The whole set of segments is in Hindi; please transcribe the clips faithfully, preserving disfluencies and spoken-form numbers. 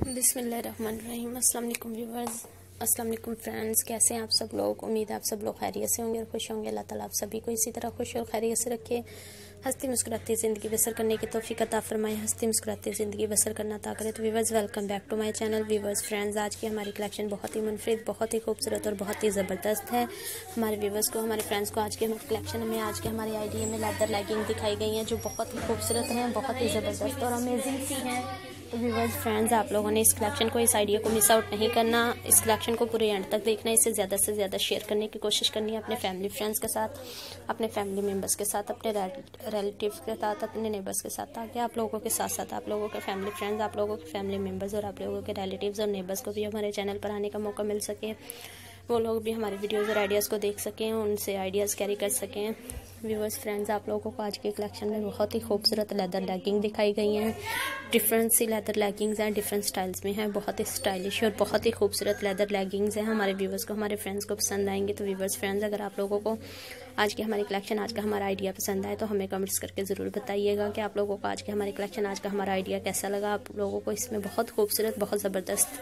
बिस्मिल्लाहिर्रहमानिर्रहीम। अस्सलाम वालेकुम व्यूअर्स, अस्सलाम वालेकुम फ्रेंड्स। कैसे हैं आप सब लोग? उम्मीद है आप सब लोग खैरियत से होंगे और खुश होंगे। अल्लाह ताला आप सभी को इसी तरह खुश और खैरियत से रखे, हंसती मुस्कुराती ज़िंदगी बसर करने की तौफीक अता फरमाए, हंसती मुस्कुराती ज़िंदगी बसर करना अता करे। तो viewers, welcome back to my channel. Viewers friends, आज की हमारी कलेक्शन बहुत ही मुनफरिद, बहुत ही खूबसूरत और बहुत ही ज़बरदस्त है। हमारे व्यूअर्स को, हमारे फ्रेंड्स को आज की हमारी कलेक्शन में, आज के हमारे आइडिया में लेदर लेगिंग दिखाई गई हैं जो बहुत ही खूबसूरत हैं, बहुत ही ज़बरदस्त और अमेजिंग सी हैं। तो व्यूअर्स फ्रेंड्स, आप लोगों ने इस कलेक्शन को, इस आइडिया को मिस आउट नहीं करना। इस कलेक्शन को पूरे एंड तक देखना, इसे ज़्यादा से ज़्यादा शेयर करने की कोशिश करनी है अपने फैमिली फ्रेंड्स के साथ, अपने फैमिली मेम्बर्स के साथ, अपने रिलेटिव्स के साथ, अपने नेबर्स के साथ, ताकि आप लोगों के साथ साथ आप लोगों के फैमिली फ्रेंड्स, आप लोगों के फैमिली मेम्बर्स और आप लोगों के रिलेटिव्स और नेबर्स को भी हमारे चैनल पर आने का मौका मिल सके। वो लोग भी हमारे वीडियोज़ और आइडियाज़ को देख सकें, उनसे आइडियाज़ कैरी कर सकें। व्यूअर्स फ्रेंड्स, आप लोगों को आज के कलेक्शन में बहुत ही खूबसूरत लेदर लेगिंग दिखाई गई हैं। डिफरेंट सी लेदर लेगिंग्स हैं, डिफरेंट स्टाइल्स में हैं, बहुत ही स्टाइलिश और बहुत ही खूबसूरत लेदर लेगिंग्स हैं। हमारे व्यूअर्स को, हमारे फ्रेंड्स को पसंद आएंगे। तो व्यूअर्स फ्रेंड्स, अगर आप लोगों को आज की हमारी कलेक्शन, आज का हमारा आइडिया पसंद आए तो हमें कमेंट्स करके ज़रूर बताइएगा कि आप लोगों को आज की हमारी कलेक्शन, आज का हमारा आइडिया कैसा लगा। आप लोगों को इसमें बहुत खूबसूरत, बहुत ज़बरदस्त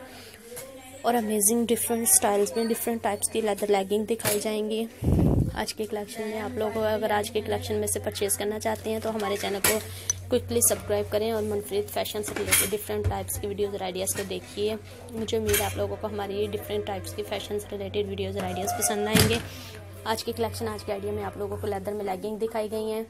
और अमेजिंग डिफरेंट स्टाइल्स में, डिफरेंट टाइप्स की लेदर लेगिंग दिखाई जाएंगी आज के कलेक्शन में। आप लोग अगर आज के कलेक्शन में से परचेज़ करना चाहते हैं तो हमारे चैनल को क्विकली सब्सक्राइब करें और मुनफरिद फैशन से रिलेटेड डिफरेंट टाइप्स की वीडियोज़ और आइडियाज़ को देखिए। मुझे उम्मीद है आप लोगों को हमारी डिफरेंट टाइप्स की फैशन से रिलेटेड वीडियोज़ और आइडियाज़ पसंद आएंगे। आज की कलेक्शन, आज के आइडिया में आप लोगों को लेदर में लेगिंग दिखाई गई हैं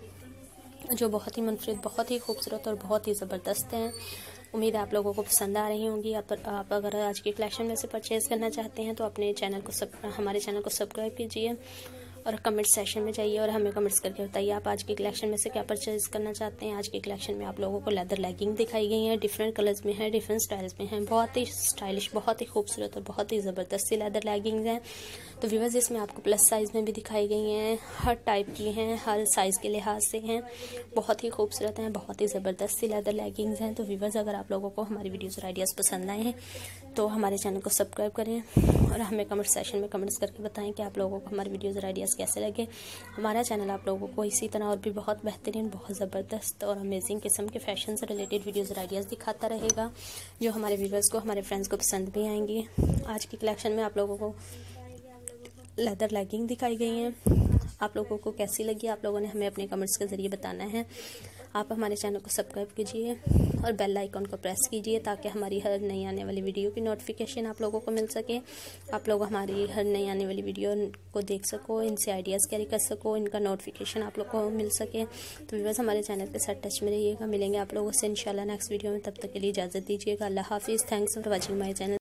जो बहुत ही मुनफरिद, बहुत ही खूबसूरत और बहुत ही ज़बरदस्त हैं। उम्मीद है आप लोगों को पसंद आ रही होंगी। आप, आप अगर आज की कलेक्शन में से परचेज़ करना चाहते हैं तो अपने चैनल को सब हमारे चैनल को सब्सक्राइब कीजिए और कमेंट सेशन में जाइए और हमें कमेंट्स करके बताइए आप आज की कलेक्शन में से क्या परचेज़ करना चाहते हैं। आज की कलेक्शन में आप लोगों को लेदर लेगिंग दिखाई गई हैं, डिफरेंट कलर्स में है, डिफरेंट स्टाइल्स में हैं, बहुत ही स्टाइलिश, बहुत ही खूबसूरत और बहुत ही ज़बरदस्त सी लेदर लेगिंग्स हैं। तो व्यूअर्स, इसमें आपको प्लस साइज़ में भी दिखाई गई हैं, हर टाइप की हैं, हर साइज़ के लिहाज से हैं, बहुत ही खूबसूरत हैं, बहुत ही ज़बरदस्त सी लेदर लेगिंग्स हैं। तो व्यूअर्स, अगर आप लोगों को हमारी वीडियोज़ और आइडियाज़ पसंद आए हैं तो हमारे चैनल को सब्सक्राइब करें और हमें कमेंट सेशन में कमेंट्स करके बताएं कि आप लोगों को हमारी वीडियोज़ और आइडियाज़ कैसे लगे। हमारा चैनल आप लोगों को इसी तरह और भी बहुत बेहतरीन, बहुत ज़बरदस्त और अमेजिंग किस्म के फैशन से रिलेटेड वीडियोज़ और आइडियाज़ दिखाता रहेगा जो हमारे व्यूअर्स को, हमारे फ्रेंड्स को पसंद भी आएंगी। आज की कलेक्शन में आप लोगों को लेदर लेगिंग दिखाई गई हैं, आप लोगों को कैसी लगी आप लोगों ने हमें अपने कमेंट्स के ज़रिए बताना है। आप हमारे चैनल को सब्सक्राइब कीजिए और बेल आइकन को प्रेस कीजिए ताकि हमारी हर नई आने वाली वीडियो की नोटिफिकेशन आप लोगों को मिल सके, आप लोग हमारी हर नई आने वाली वीडियो को देख सको, इनसे आइडियाज़ कैरी कर सको, इनका नोटिफिकेशन आप लोग को मिल सके। तो व्यूअर्स, हमारे चैनल के साथ टच में रहिएगा। मिलेंगे आप लोगों से इंशाल्लाह नेक्स्ट वीडियो में, तब तक के लिए इजाज़त दीजिएगा। अल्लाह हाफिज़। Thanks for watching my channel.